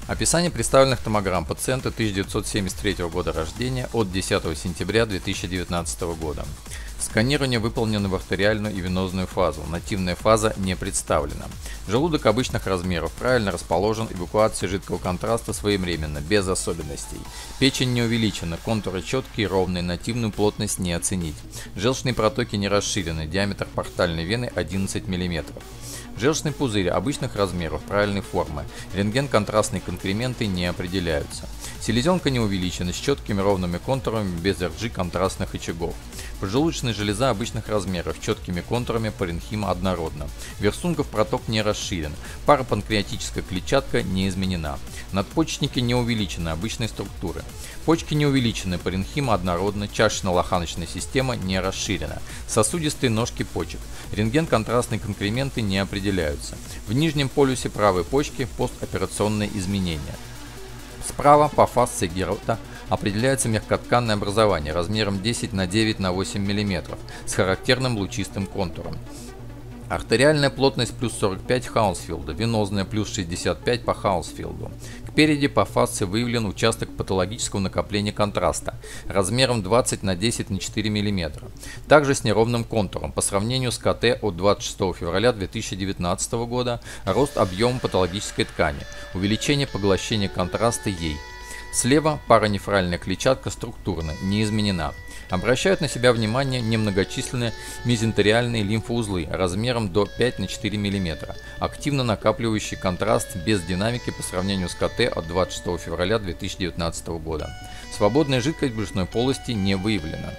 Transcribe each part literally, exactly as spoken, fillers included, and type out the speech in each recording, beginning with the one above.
Описание представленных томограмм пациента тысяча девятьсот семьдесят третьего года рождения от десятого сентября две тысячи девятнадцатого года. Сканирование выполнено в артериальную и венозную фазу. Нативная фаза не представлена. Желудок обычных размеров, правильно расположен, эвакуация жидкого контраста своевременно, без особенностей. Печень не увеличена, контуры четкие, ровные, нативную плотность не оценить. Желчные протоки не расширены, диаметр портальной вены одиннадцать миллиметров. Желчный пузырь обычных размеров, правильной формы. Рентген-контрастные конкременты не определяются. Селезенка не увеличена, с четкими ровными контурами, без эр джи контрастных очагов. Поджелудочная железа обычных размеров, с четкими контурами, паренхима однородна. Версунков проток не расширен. Парапанкреатическая клетчатка не изменена. Надпочечники не увеличены, обычной структуры. Почки не увеличены, паренхима однородна, чашечно-лоханочная система не расширена. Сосудистые ножки почек. Рентген-контрастные конкременты не определяются. В нижнем полюсе правой почки постоперационные изменения. Справа по фасции Герота определяется мягкотканное образование размером десять на девять на восемь миллиметров с характерным лучистым контуром. Артериальная плотность плюс сорок пять Хаунсфилда, венозная плюс шестьдесят пять по Хаунсфилду. Спереди по фасции выявлен участок патологического накопления контраста размером двадцать на десять на четыре миллиметра. Также с неровным контуром. По сравнению с ка тэ от двадцать шестого февраля две тысячи девятнадцатого года рост объема патологической ткани, увеличение поглощения контраста ей. Слева паранефральная клетчатка структурно, не изменена. Обращают на себя внимание немногочисленные мезентериальные лимфоузлы размером до пять на четыре миллиметра, активно накапливающие контраст без динамики по сравнению с ка тэ от двадцать шестого февраля две тысячи девятнадцатого года. Свободная жидкость брюшной полости не выявлена.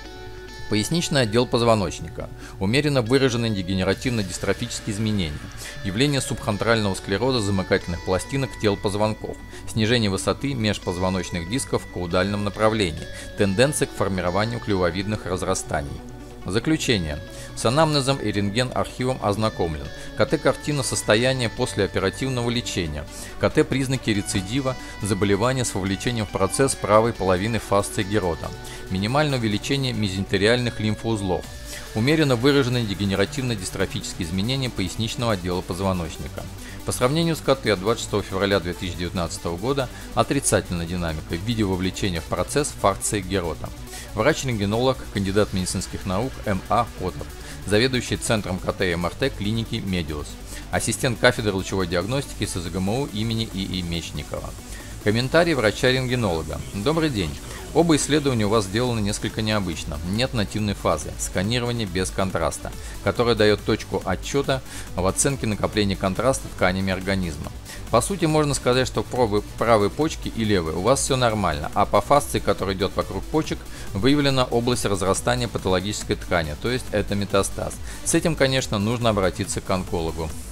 Поясничный отдел позвоночника. Умеренно выраженные дегенеративно-дистрофические изменения. Явление субхондрального склероза замыкательных пластинок тел позвонков. Снижение высоты межпозвоночных дисков в каудальном направлении. Тенденция к формированию клювовидных разрастаний. Заключение. С анамнезом и рентген-архивом ознакомлен. ка тэ-картина состояния послеоперативного лечения. ка тэ признаки рецидива, заболевания с вовлечением в процесс правой половины фасции Герота. Минимальное увеличение мезентериальных лимфоузлов. Умеренно выраженные дегенеративно-дистрофические изменения поясничного отдела позвоночника. По сравнению с ка тэ от двадцать шестого февраля две тысячи девятнадцатого года отрицательная динамика в виде вовлечения в процесс фасции Герота. Врач-рентгенолог, кандидат медицинских наук эм а Котов, заведующий Центром ка тэ и эм эр тэ клиники Медиус, ассистент кафедры лучевой диагностики эс зэ гэ эм у имени И И Мечникова. Комментарий врача-рентгенолога. Добрый день. Оба исследования у вас сделаны несколько необычно. Нет нативной фазы, сканирование без контраста, которое дает точку отчета в оценке накопления контраста тканями организма. По сути, можно сказать, что в правой почке и левой у вас все нормально, а по фасции, которая идет вокруг почек, выявлена область разрастания патологической ткани, то есть это метастаз. С этим, конечно, нужно обратиться к онкологу.